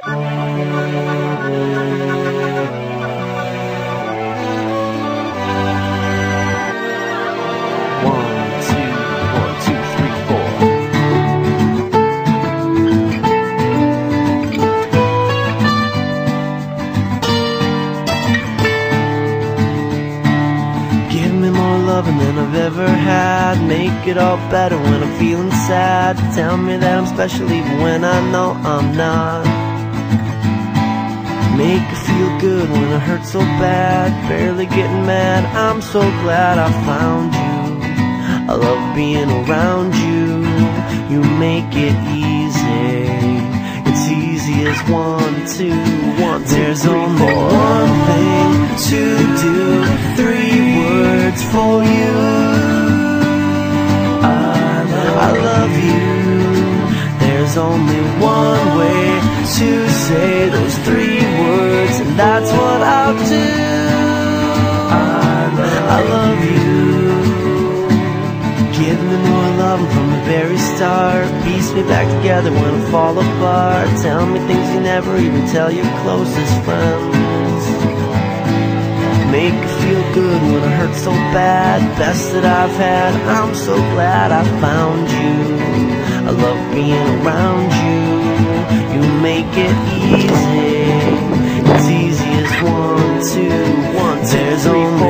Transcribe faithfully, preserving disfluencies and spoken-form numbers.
Than I've ever had. Make it all better when I'm feeling sad. Tell me that I'm special even when I know I'm not. Make it feel good when it hurts so bad. Barely getting mad, I'm so glad I found you. I love being around you. You make it easy. It's easy as one, two, one, two, There's three, only four. One thing to do. Three words for you. I love, I love you. There's only one way to say those three words, and that's what I'll do. I love, I love you. Give me more love from the very start. Piece me back together when I fall apart. Tell me things you never even tell your closest friends. Make it feel good when it hurts so bad. Best that I've had, I'm so glad I found you. I love being around you. You make it easy. It's easy as one, two, one, two, There's three, only